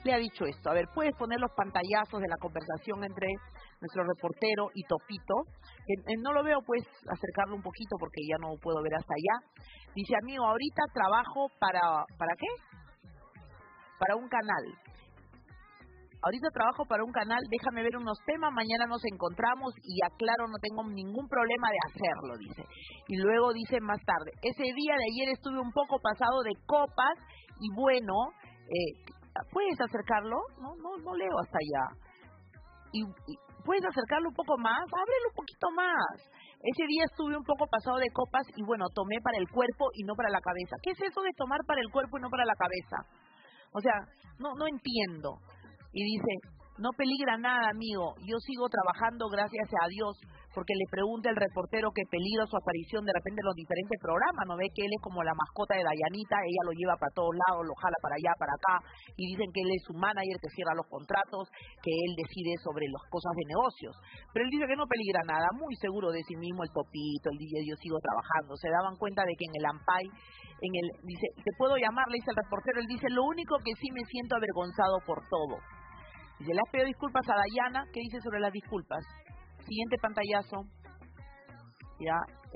le ha dicho esto. A ver, ¿puedes poner los pantallazos de la conversación entre nuestro reportero y Topito? No lo veo, puedes acercarlo un poquito porque ya no puedo ver hasta allá. Dice, amigo, ahorita trabajo ¿para qué? Para un canal. Ahorita trabajo para un canal, déjame ver unos temas, mañana nos encontramos y aclaro, no tengo ningún problema de hacerlo, dice. Y luego dice más tarde, ese día de ayer estuve un poco pasado de copas y bueno, ¿puedes acercarlo? No leo hasta allá. Y ¿puedes acercarlo un poco más? Ábrelo un poquito más. Ese día estuve un poco pasado de copas y bueno, tomé para el cuerpo y no para la cabeza. ¿Qué es eso de tomar para el cuerpo y no para la cabeza? O sea, no entiendo. Y dice, no peligra nada, amigo, yo sigo trabajando gracias a Dios, porque le pregunta el reportero que peligra su aparición de repente en los diferentes programas, ¿no ve que él es como la mascota de Dayanita? Ella lo lleva para todos lados, lo jala para allá, para acá, y dicen que él es su manager, que cierra los contratos, que él decide sobre las cosas de negocios. Pero él dice que no peligra nada, muy seguro de sí mismo el Topito, el DJ, yo sigo trabajando. Se daban cuenta de que en el Ampay, dice, ¿te puedo llamar? Le dice el reportero, él dice, lo único que sí me siento avergonzado por todo. Dice, le has pedido disculpas a Dayana. ¿Qué dice sobre las disculpas? Siguiente pantallazo. Ya,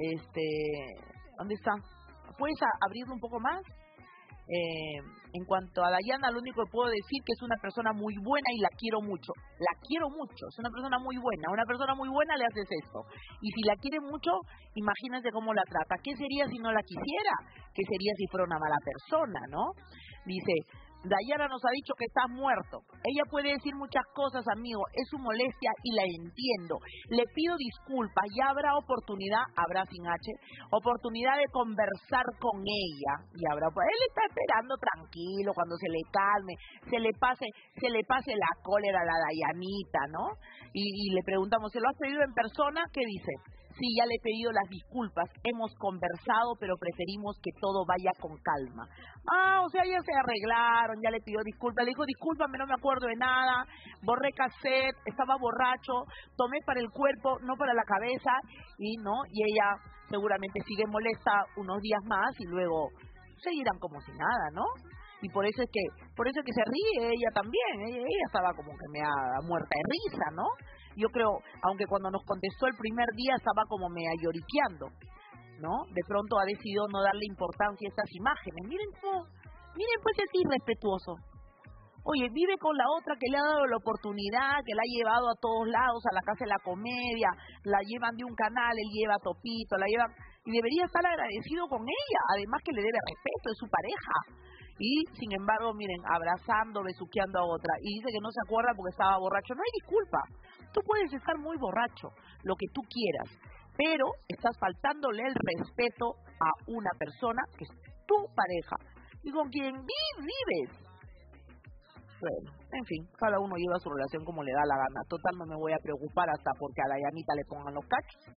¿dónde está? ¿Puedes abrirlo un poco más? En cuanto a Dayana, lo único que puedo decir que es una persona muy buena y la quiero mucho. La quiero mucho, es una persona muy buena. A una persona muy buena le haces esto. Y si la quiere mucho, imagínate cómo la trata. ¿Qué sería si no la quisiera? ¿Qué sería si fuera una mala persona, no? Dice, Dayana nos ha dicho que estás muerto. Ella puede decir muchas cosas, amigo. Es su molestia y la entiendo. Le pido disculpas. Ya habrá oportunidad, habrá sin H, oportunidad de conversar con ella. Y habrá, pues él está esperando tranquilo cuando se le calme, se le pase la cólera a la Dayanita, ¿no? Y le preguntamos, ¿se lo has pedido en persona? ¿Qué dice? Sí, ya le he pedido las disculpas, hemos conversado, pero preferimos que todo vaya con calma. O sea, ya se arreglaron, ya le pidió disculpas, le dijo, discúlpame, no me acuerdo de nada, borré cassette, estaba borracho, tomé para el cuerpo, no para la cabeza, y ella seguramente sigue molesta unos días más y luego seguirán como si nada, ¿no? Y por eso es que se ríe ella también, ella estaba como que muerta de risa, ¿no? Yo creo, aunque cuando nos contestó el primer día estaba como media lloriqueando, ¿no? De pronto ha decidido no darle importancia a estas imágenes. Miren pues es irrespetuoso. Oye, vive con la otra que le ha dado la oportunidad, que la ha llevado a todos lados, a la Casa de la Comedia, la llevan de un canal, él lleva a Topito, y debería estar agradecido con ella, además que le debe respeto, es su pareja. Y, sin embargo, miren, abrazando, besuqueando a otra. Y dice que no se acuerda porque estaba borracho. No hay disculpa. Tú puedes estar muy borracho, lo que tú quieras, pero estás faltándole el respeto a una persona que es tu pareja y con quien vives. Bueno, en fin, cada uno lleva su relación como le da la gana. Total, no me voy a preocupar hasta porque a Dayanita le pongan los cachos.